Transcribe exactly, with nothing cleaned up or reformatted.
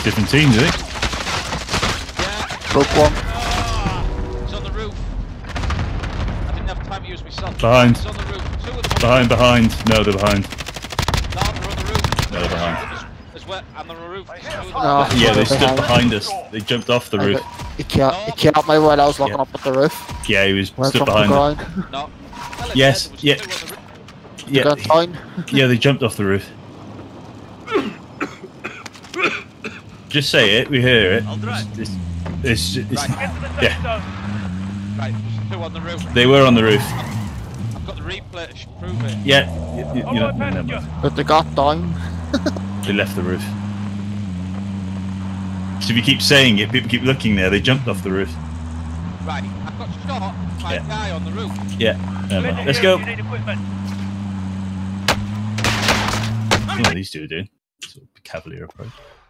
different teams, I think. Yeah. Broke one. Oh, he's on the roof. I didn't have time to use my son. Behind. He's on the roof. Two of them. Behind, behind. No, they're behind. No, they're on the roof. No, they're behind. As, as well, and they're on the roof. Two of them. No, Yeah, they stood behind. behind us. They jumped off the roof. He can't, he can't my while I was looking Yeah. up at the roof. Yeah, he was Went stood from behind the them. ground. No. Well, it Yes, said there was yeah. two on the roof. You Yeah, got fine. yeah, they jumped off the roof. Just say it, we hear it. I'll drive. It's, it's, it's, Right. Get to the safe yeah, zone. Right, there's two on the roof. they were on the roof. I've got the replay to sh- prove it. Yeah, you, you, On you know, my never passenger. mind. But they got down. They left the roof. So if you keep saying it, people keep looking there. They jumped off the roof. Right, I've got shot by Yeah. a guy on the roof. Yeah, never mind. Let's go. You need equipment. What are these two doing? Sort of cavalier approach.